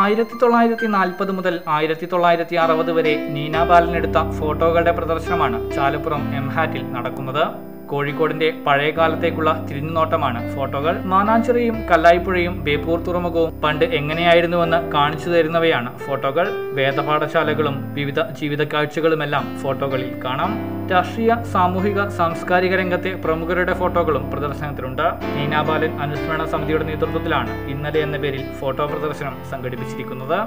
1940 മുതൽ 1960 വരെ നീന ബാലൻ എടുത്ത ഫോട്ടോകളുടെ പ്രദർശനമാണ് ചാലപ്പുറം എംഹാറ്റിൽ നടക്കുന്നത്. കോഴിക്കോടിന്റെ പഴയ കാലത്തേക്കുള്ള തിരിഞ്ഞുനോട്ടമാണ് ഫോട്ടോകൾ. മാനാഞ്ചിറയും കല്ലായിപ്പുഴയും ബേപ്പൂർ തുറമുഖവും പണ്ട് എങ്ങനെയായിരുന്നുവെന്ന് കാണിച്ചു തരുന്നവയാണ് ഫോട്ടോകൾ. വേദപാഠശാലകളും വിവിധ ജീവിത കാഴ്ചകളുമെല്ലാം ഫോട്ടോകളിൽ കാണാം. രാഷ്ട്രീയ, സാമൂഹിക, സാംസ്കാരിക രംഗത്തെ പ്രമുഖരുടെ ഫോട്ടോകളും പ്രദർശനത്തിലുണ്ട്. നീന ബാലൻ അനുസ്മരണ സമിതിയുടെ നേതൃത്വത്തിലാണ് ഇന്നലെ എന്ന പേരിൽ ഫോട്ടോ പ്രദർശനം സംഘടിപ്പിച്ചിരിക്കുന്നത്.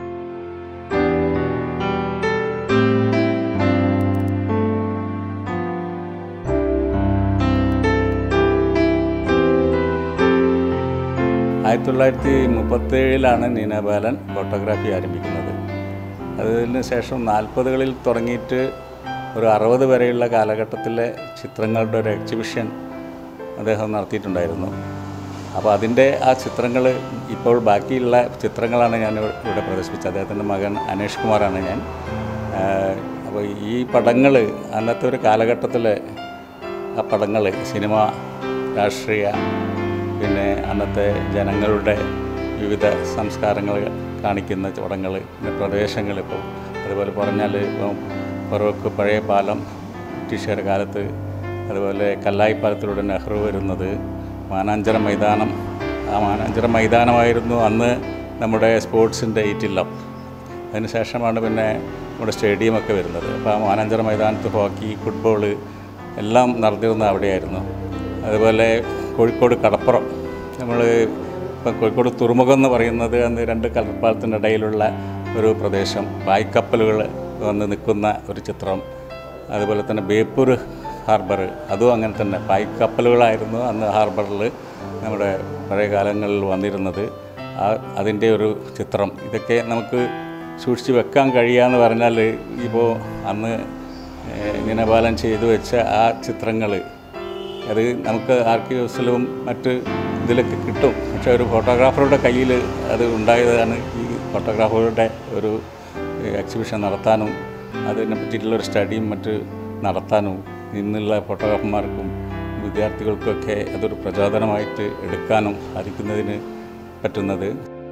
ആയിരത്തി 1937 നീന ബാലൻ ഫോട്ടോഗ്രാഫി ആരംഭിക്കുന്നത്. അതിന് ശേഷം 40കളിൽ തുടങ്ങിയിട്ട് ഒരു 60 വരെയുള്ള കാലഘട്ടത്തിലെ ചിത്രങ്ങളുടെ ഒരു എക്സിബിഷൻ അദ്ദേഹം നടത്തിയിട്ടുണ്ടായിരുന്നു. അപ്പോൾ അതിൻ്റെ ആ ചിത്രങ്ങൾ ഇപ്പോൾ ബാക്കിയുള്ള ചിത്രങ്ങളാണ് ഞാൻ ഇവിടെ പ്രദർശിപ്പിച്ചത്. അദ്ദേഹത്തിൻ്റെ മകൻ അനേഷ് കുമാറാണ് ഞാൻ. അപ്പോൾ ഈ പടങ്ങൾ അന്നത്തെ ഒരു കാലഘട്ടത്തിലെ ആ പടങ്ങൾ സിനിമ, രാഷ്ട്രീയ, പിന്നെ അന്നത്തെ ജനങ്ങളുടെ വിവിധ സംസ്കാരങ്ങൾ കാണിക്കുന്ന പടങ്ങൾ, പിന്നെ പ്രദേശങ്ങൾ. ഇപ്പോൾ അതുപോലെ പറഞ്ഞാൽ ഇപ്പം ഫറൂഖ് പഴയ പാലം ബ്രിട്ടീഷുകാരുടെ കാലത്ത്, അതുപോലെ കല്ലായി പാലത്തിലൂടെ നെഹ്റു വരുന്നത്, മാനാഞ്ചിറ മൈതാനം. ആ മാനാഞ്ചിറ മൈതാനമായിരുന്നു അന്ന് നമ്മുടെ സ്പോർട്സിൻ്റെ ഈറ്റില്ലം. അതിനുശേഷമാണ് പിന്നെ നമ്മുടെ സ്റ്റേഡിയമൊക്കെ വരുന്നത്. അപ്പോൾ ആ മാനാഞ്ചിറ മൈതാനത്ത് ഹോക്കി, ഫുട്ബോൾ എല്ലാം നടന്നിരുന്നത് അവിടെയായിരുന്നു. അതുപോലെ കോഴിക്കോട് കടപ്പുറം, നമ്മൾ ഇപ്പം കോഴിക്കോട് തുറമുഖം എന്ന് പറയുന്നത് അന്ന് 2 കടൽപ്പാലത്തിൻ്റെ ഇടയിലുള്ള ഒരു പ്രദേശം, പായ്ക്കപ്പലുകൾ വന്ന് നിൽക്കുന്ന ഒരു ചിത്രം. അതുപോലെ തന്നെ ബേപ്പൂർ ഹാർബർ, അതും അങ്ങനെ തന്നെ പായ്ക്കപ്പലുകളായിരുന്നു അന്ന് ഹാർബറിൽ നമ്മുടെ പഴയ കാലങ്ങളിൽ വന്നിരുന്നത്. അതിൻ്റെ ഒരു ചിത്രം. ഇതൊക്കെ നമുക്ക് സൂക്ഷിച്ച് വെക്കാൻ കഴിയാന്ന് പറഞ്ഞാൽ ഇപ്പോൾ അന്ന് നീന ബാലൻ ചെയ്തു വെച്ച ആ ചിത്രങ്ങൾ അത് നമുക്ക് ആർക്കൈവ്സിലും മറ്റ് ഇതിലൊക്കെ കിട്ടും. പക്ഷേ ഒരു ഫോട്ടോഗ്രാഫറുടെ കയ്യിൽ അത് ഉണ്ടായതാണ്. ഈ ഫോട്ടോഗ്രാഫറുടെ ഒരു എക്സിബിഷൻ നടത്താനും അതിനെ പറ്റിയിട്ടുള്ളൊരു സ്റ്റഡിയും മറ്റ് നടത്താനും ഇന്നുള്ള ഫോട്ടോഗ്രാഫർമാർക്കും വിദ്യാർത്ഥികൾക്കൊക്കെ അതൊരു പ്രചോദനമായിട്ട് എടുക്കാനും സാധിക്കുന്നതിന് പറ്റുന്നത്.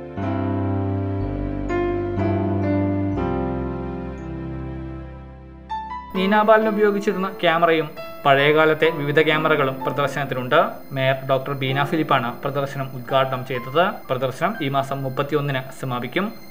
നീന ബാലൻ ഉപയോഗിച്ചിരുന്ന ക്യാമറയും പഴയകാലത്തെ വിവിധ ക്യാമറകളും പ്രദർശനത്തിലുണ്ട്. മേയർ ഡോക്ടർ ബീന ഫിലിപ്പാണ് പ്രദർശനം ഉദ്ഘാടനം ചെയ്തത്. പ്രദർശനം ഈ മാസം 31-ന് സമാപിക്കും.